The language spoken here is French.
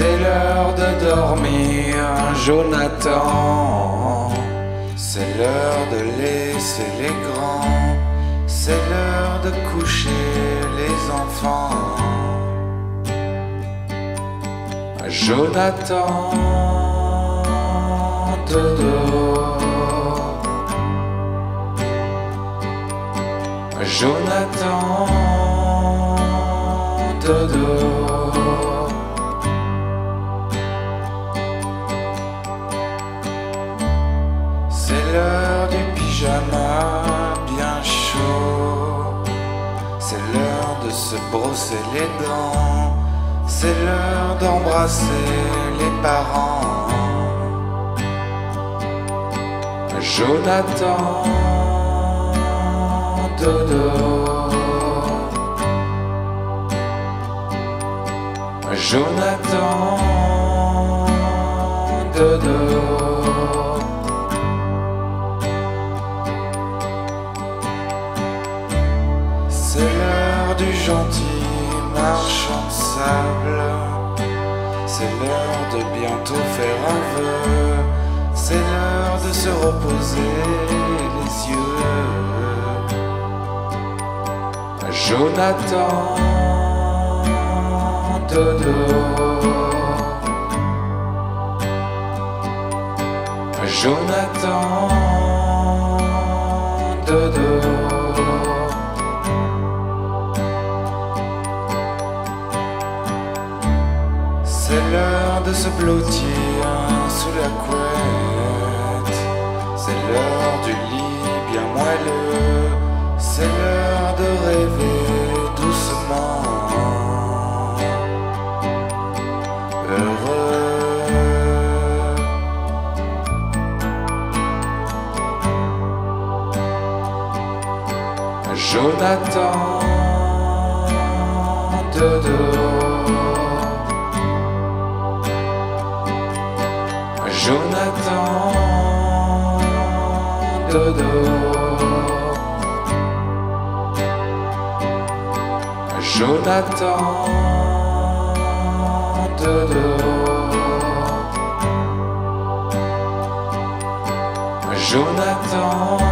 C'est l'heure de dormir, Jonathan. C'est l'heure de laisser les grands. C'est l'heure de coucher les enfants. Jonathan, dodo. Jonathan, dodo. C'est l'heure du pyjama bien chaud. C'est l'heure de se brosser les dents. C'est l'heure d'embrasser les parents. Jonathan, dodo. Jonathan, dodo. C'est l'heure du gentil marchand de sable. C'est l'heure de bientôt faire un vœu. C'est l'heure de se reposer les yeux. Jonathan, dodo. Jonathan, dodo. C'est l'heure de se blottir sous la couette. C'est l'heure du lit bien moelleux. C'est l'heure de rêver doucement. Heureux. Jonathan, dodo. Jonathan, dodo. Jonathan, dodo. Jonathan.